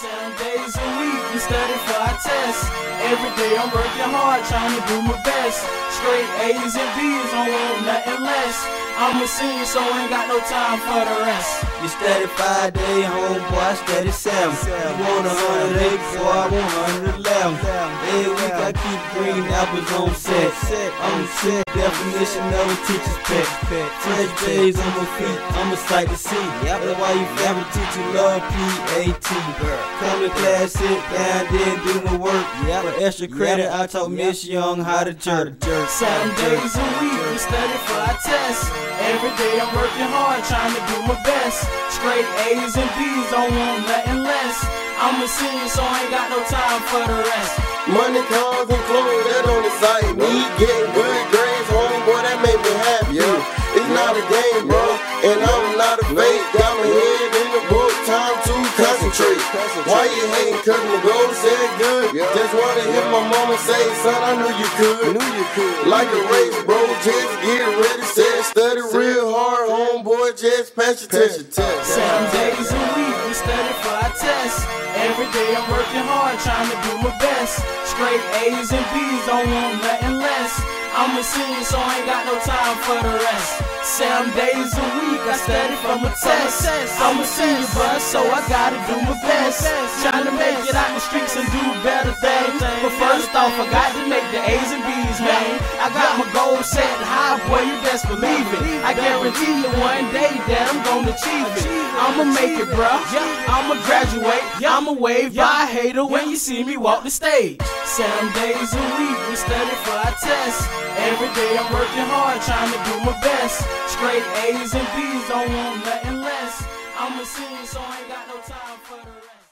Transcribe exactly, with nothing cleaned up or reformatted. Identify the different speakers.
Speaker 1: Seven days a week, we study for our tests. Every day I'm working hard, trying to do my best. Straight A's and B's, don't want nothing less. I'm a senior, so ain't got no time for the rest.
Speaker 2: You steady five day, homeboy, I steady seven. You want a hundred eight, boy, I want a hundred eleven. Every week I keep green apples on set. I'm the set definition of a teacher's pet. Fresh days on my feet, I'm a sight to see. That's why you favorite teacher love P A T. Come to class, sit down, then do my work. For extra credit, I taught Miss Young how to jerk.
Speaker 1: Seven days a week, we study for our tests. Every day I'm working hard, trying to do my best. Straight A's and B's, don't want nothing less. I'm a senior, so I ain't got no time for the rest.
Speaker 3: Money, cars, and clothes, that don't excite me. Getting good grades, homeboy, that make me happy. It's not a game, bro, and I'm not a fake. Got my head in the book, time to concentrate. Why you hating? Cause my goal said good. Just wanna hear my mama say, son, I knew you could. Like a race, bro, just get ready, said study real hard, homeboy, just pass your test.
Speaker 1: Seven days a week, we study for our tests. Every day I'm working hard, trying to do my best. Straight A's and B's, don't want nothing less. I'm a senior, so I ain't got no time for the rest. Seven days a week, I study for my test. I'm a senior, bruh, so I gotta do my best. Trying to make it out the streets and do better things. But first off, I got to make the A's and B's, man. I got my goals set high, boy, you best believe it. I guarantee you one day that I'm gonna achieve it. I'ma make it, bruh. I'ma graduate. I'ma wave by a hater when you see me walk the stage. Seven days a week, we study for our tests. Every day I'm working hard, trying to do my best. Straight A's and B's, don't want nothing less. I'm a senior, so I ain't got no time for the rest.